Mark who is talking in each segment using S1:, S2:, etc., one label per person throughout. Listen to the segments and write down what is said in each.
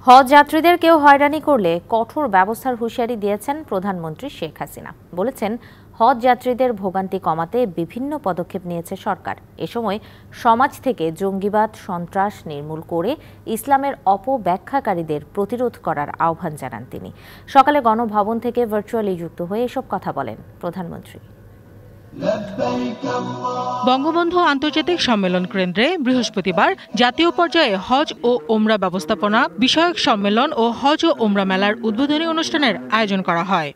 S1: হজ যাত্রীদের কেউ হয়রানি করলে কঠোর ব্যবস্থার হুঁশিয়ারি দিয়েছেন প্রধানমন্ত্রী শেখ হাসিনা। বলেছেন, হজ যাত্রীদের ভোগান্তি কমাতে বিভিন্ন পদক্ষেপ নিয়েছে সরকার। এ সময় সমাজ থেকে জঙ্গিবাদ, সন্ত্রাস নির্মূল করে ইসলামের অপব্যাখ্যাকারীদের প্রতিরোধ করার আহ্বান জানান তিনি। সকালে গণভবন থেকে ভার্চুয়ালি যুক্ত হয়ে এসব কথা বলেন প্রধানমন্ত্রী।
S2: বঙ্গবন্ধু আন্তর্জাতিক সম্মেলন কেন্দ্রে বৃহস্পতিবার জাতীয় পর্যায়ে হজ ও ওমরা ব্যবস্থাপনা বিষয়ক সম্মেলন ও হজ ও ওমরা মেলার উদ্বোধনী অনুষ্ঠানের আয়োজন করা হয়।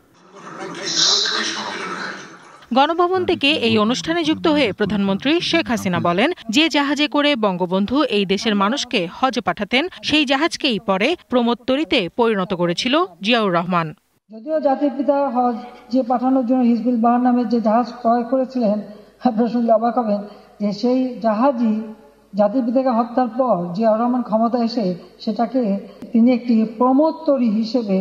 S2: গণভবন থেকে এই অনুষ্ঠানে যুক্ত হয়ে প্রধানমন্ত্রী শেখ হাসিনা বলেন, যে জাহাজে করে বঙ্গবন্ধু এই দেশের মানুষকে হজে পাঠাতেন সেই জাহাজকেই পরে প্রমোদতরীতে পরিণত করেছিল জিয়াউর রহমান।
S3: যদিও জাতির পিতা হজ যে পাঠানোর জন্য হিজবুল বাহার নামের যে জাহাজ ক্রয় করেছিলেন, আপনারা শুনলে অবাক হবেন যে সেই জাহাজই জাতির পিতাকে হত্যার পর জিয়াউর রহমান ক্ষমতা এসে সেটাকে তিনি একটি প্রমোদতরী হিসেবে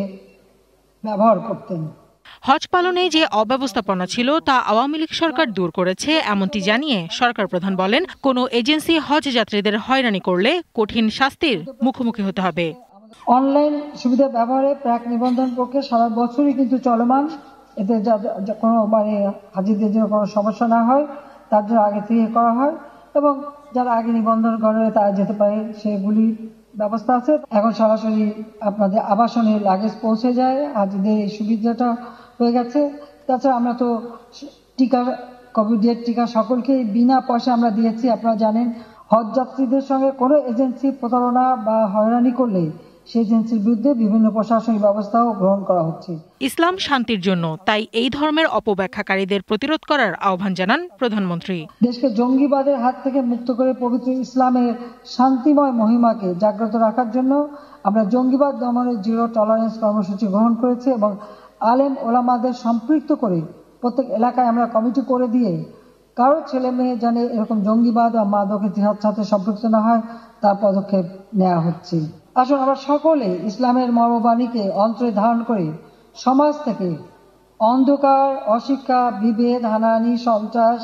S3: ব্যবহার করতেন।
S2: হজ পালনে যে অব্যবস্থাপনা ছিল তা আওয়ামী লীগ সরকার দূর করেছে এমনটি জানিয়ে সরকার প্রধান বলেন, কোনো এজেন্সি হজ যাত্রীদের হয়রানি করলে কঠিন শাস্তির মুখোমুখি হতে হবে।
S3: অনলাইন সুবিধা ব্যবহারে প্রাক নিবন্ধন প্রক্রিয়া সারা বছরই কিন্তু চলমান। এতে কোনো হাজিদের জন্য কোনো সমস্যা না হয় তার জন্য আগে থেকে করা হয়, এবং যারা আগে নিবন্ধন করে তারা যেতে পারে সেগুলি ব্যবস্থা আছে। এখন সরাসরি আপনাদের আবাসনে লাগেজ পৌঁছে যায়, হাজিদের এই সুবিধাটা হয়ে গেছে। তাছাড়া আমরা তো টিকা, কোভিডের টিকা সকলকেই বিনা পয়সা আমরা দিয়েছি। আপনারা জানেন, হজ যাত্রীদের সঙ্গে কোনো এজেন্সি প্রতারণা বা হয়রানি করলে সেই এজেন্সির বিরুদ্ধে বিভিন্ন প্রশাসনিক ব্যবস্থাও গ্রহণ করা হচ্ছে।
S2: ইসলাম শান্তির জন্য, তাই এই ধর্মের অপব্যাখ্যাকারীদের প্রতিরোধ করার আহ্বান জানান প্রধানমন্ত্রী।
S3: দেশকে জঙ্গিবাদের হাত থেকে মুক্ত করে পবিত্র ইসলামের শান্তিময় মহিমাকে জাগ্রত রাখার জন্য আমরা জঙ্গিবাদ দমনের জিরো টলারেন্স কর্মসূচি গ্রহণ করেছি, এবং আলেম ওলামাদের সম্পৃক্ত করে প্রত্যেক এলাকায় আমরা কমিটি করে দিয়ে কারো ছেলে মেয়ে যেন এরকম জঙ্গিবাদ বা মাদকের জিহাদ সাথে সম্পৃক্ত না হয় তার পদক্ষেপ নেওয়া হচ্ছে। আসুন আমরা সকলে ইসলামের মর্মবাণীকে অন্তরে ধারণ করে সমাজ থেকে অন্ধকার, অশিক্ষা, বিভেদ, হানাহানি, সন্ত্রাস,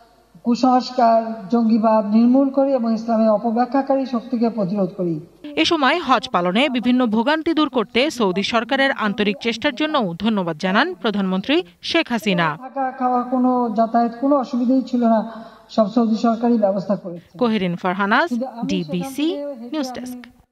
S3: কুসংস্কার, জঙ্গিবাদ নির্মূল করি এবং ইসলামের অপব্যাখ্যাকারী শক্তিকে প্রতিরোধ করি।
S2: এ সময় হজ পালনে বিভিন্ন ভোগান্তি দূর করতে সৌদি সরকারের আন্তরিক চেষ্টার জন্য ধন্যবাদ জানান প্রধানমন্ত্রী শেখ হাসিনা।
S3: থাকা খাওয়া কোনো যাতায়াত কোনো অসুবিধাই ছিল না, সব সৌদি সরকারই ব্যবস্থা করেছে।
S2: Koherin Farhanaz, DBC news desk.